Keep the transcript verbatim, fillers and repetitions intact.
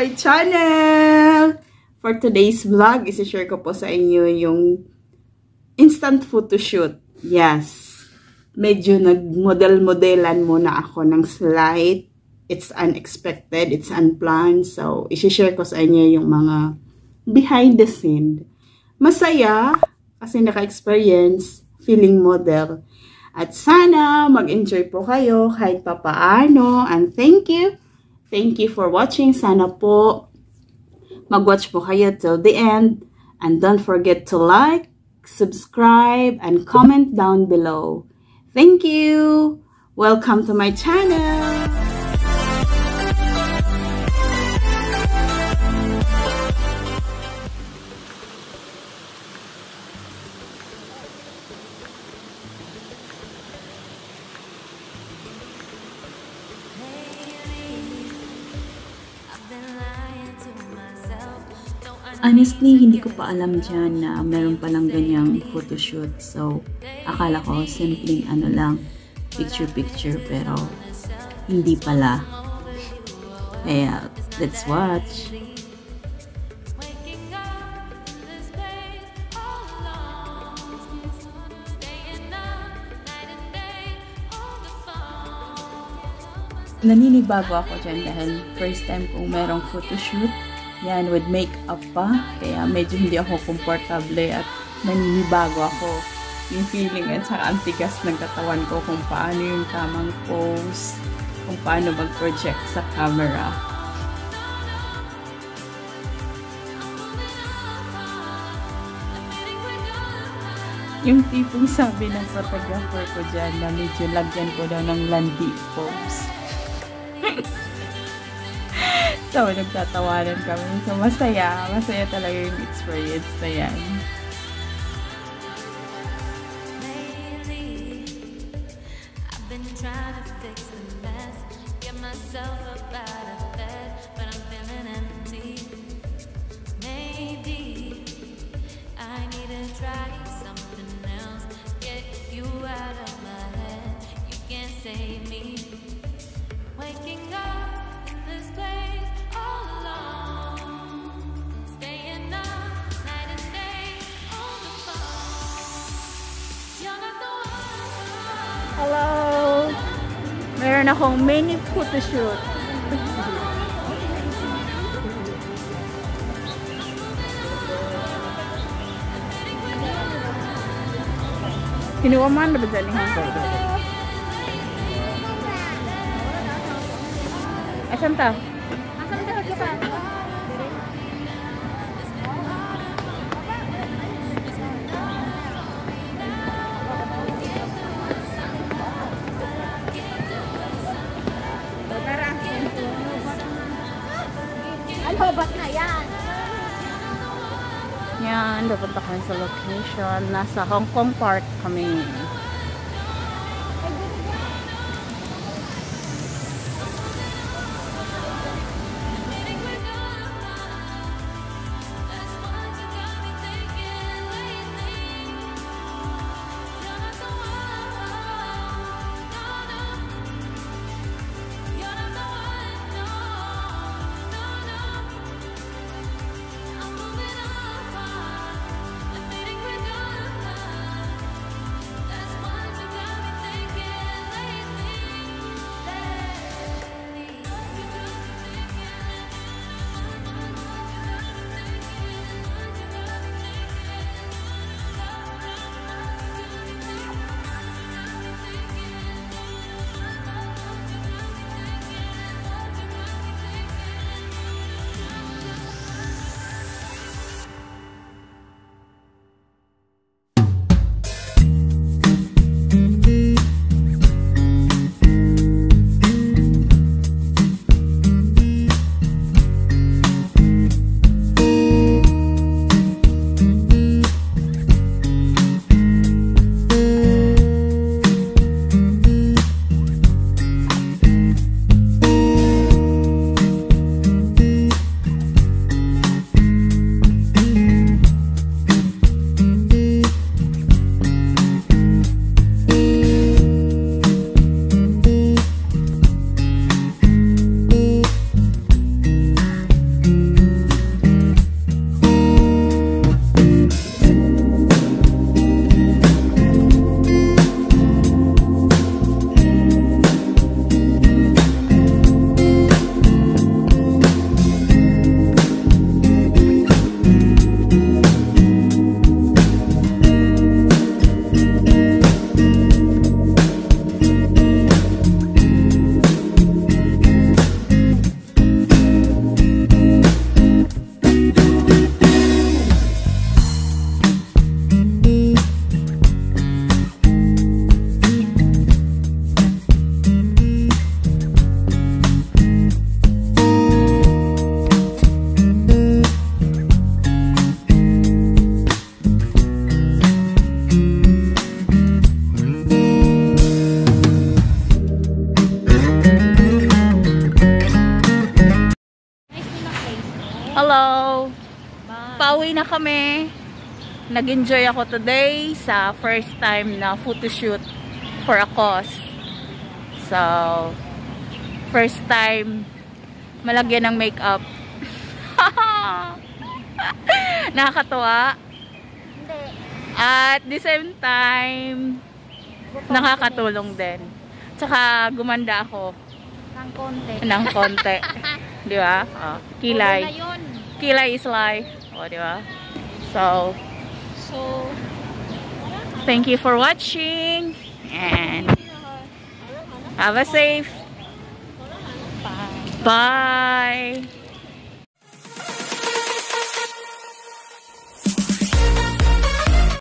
my channel! For today's vlog, isi-share ko po sa inyo yung instant photoshoot. Yes. Medyo nag-model-modelan muna ako ng slide. It's unexpected, it's unplanned. So, isi-share ko sa inyo yung mga behind the scene. Masaya kasi naka-experience feeling model. At sana mag-enjoy po kayo kahit papaano. And thank you. Thank you for watching. Sana po mag-watch po kayo till the end. And don't forget to like, subscribe, and comment down below. Thank you. Welcome to my channel. Honestly, hindi ko pa alam dyan na meron palang ganyang photoshoot. So, akala ko simpleng ano lang, picture-picture, pero hindi pala. Kaya, let's watch. Naninibago ako dyan dahil first time kong merong photoshoot. Yan, with makeup pa. Kaya medyo hindi ako komportable at naninibago ako. Yung feeling at saka ang tigas ng katawan ko kung paano yung tamang pose, kung paano mag-project sa camera. Yung tipong sabi ng photographer ko dyan na medyo lagyan ko daw ng landi pose. So, nagtatawanan kami. So, masaya. Masaya talaga yung experience na yan. Hello! Meron akong mini photoshoot. Kinuha man na ba dyan yung hanggang? Asan ta? Asan ta? Lobat na yan. Yan, dapunta kami sa location. Nasa Hong Kong Park kami. kami. Nag-enjoy ako today sa first time na photoshoot for a cause. So, first time malagyan ng makeup. Nakakatuwa. At the same time, nakakatulong din. Tsaka gumanda ako. Ng konti. Ng konti. Di ba? Oh, kilay. Kilay is life. O, di ba? So, So, thank you for watching. And have a safe. Bye. Bye.